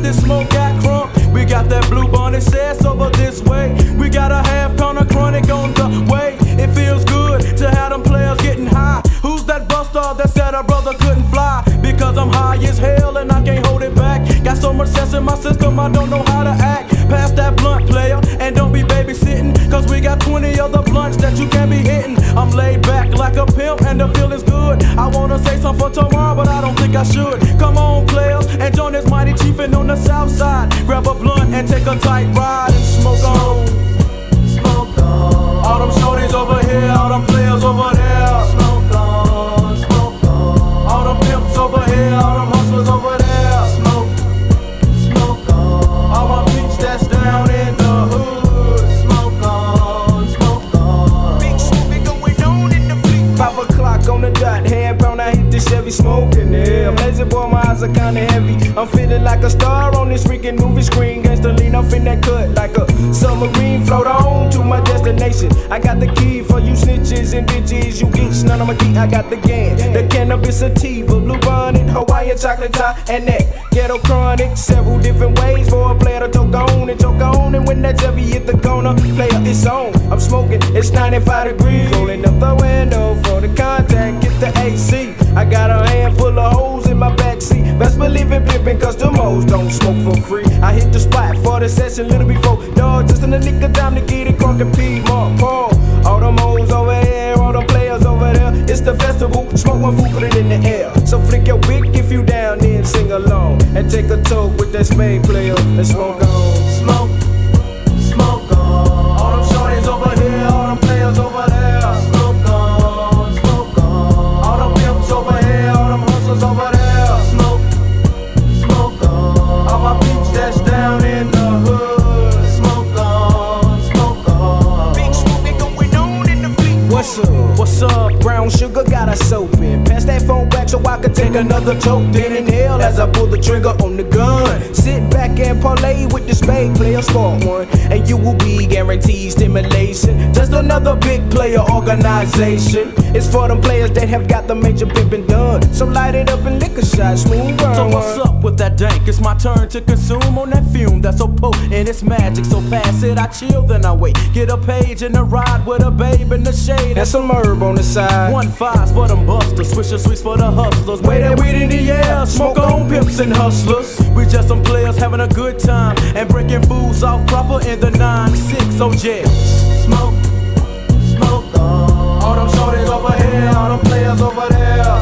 this smoke got crunk. We got that blue bonnet sass over this way. We got a half pound of chronic on the way. It feels good to have them players getting high. Who's that buster that said a brother couldn't fly? Because I'm high as hell and I can't hold it back. Got so much sense in my system, I don't know how to act. Pass that blunt, player, and don't be babysitting, cause we got 20 other blunts that you can't be hitting. I'm laid back like a pimp and the feeling's good. I wanna say something for tomorrow, but I don't think I should. Come on, players, and join this mighty chiefin' on the south side. Grab a blunt and take a tight ride and smoke on. Smoke on. All them shorties over here, all them players over there. Smoke on, smoke on. All them pimps over here, all them hustlers over there. Smoke on. All my peeps that's down in the hood. Smoke on. Big smoking going on in the fleet. 5 o'clock on the dot, hand pound, I hit the Chevy smoking. Yeah, I'm lazy boy, my eyes are kinda heavy. I'm feeling like a star on this freaking movie screen. Gangsta lean up in that cut like a submarine. Float on to my destination. I got the key for you snitches and bitches. You geeks, none of my geek, I got the gan. The cannabis sativa, blue bonnet, Hawaiian chocolate tie, and that ghetto chronic. Several different ways for a player to choke on and choke on. And when that Chevy hit the corner, player, it's on. I'm smoking, it's 95 degrees. Rolling up the window for the contact, get the AC. I got a handful of holes in my backseat. Best believe it, pimpin', cause them hoes don't smoke for free. I hit the spot for the session little before dog, just in the nick of time to get it crunk and P. Mark Paul. All them hoes over here, all them players over there. It's the festival, smoke one food, put it in the air. So flick your wick if you down there and sing along. And take a toke with that Spade player and smoke on. Smoke on. All them shorties over here, all them players over there. Smoke on, smoke on. All them pimps over here, all them hustlers over there. Smoke on. All my peeps that's down in the hood. Smoke on. Big smoking going on in the fleet. What's up? What's up? Brown sugar got us open. Pass that phone back so I could take another toke. Then inhale as I pull the trigger on the gun. Sit back and parlay with the Spade player, score one, and you will be guaranteed stimulation. Just another big player organization. It's for them players that have got the major pimpin' done. So light it up and lick a shot, smooth run. So what's up with that dank? It's my turn to consume on that fume that's so potent. It's magic, so pass it. I chill, then I wait. Get a page and a ride with a babe in the shade. And some herb on the side. 1-5s for them busters, Swisher Sweets for the hustlers. Way that weed in the air, smoke on pimps and hustlers. We just some players having a good time and breaking fools off proper in the 9-6. Oh yeah. Smoke on. All them shorties over here, all them players over there.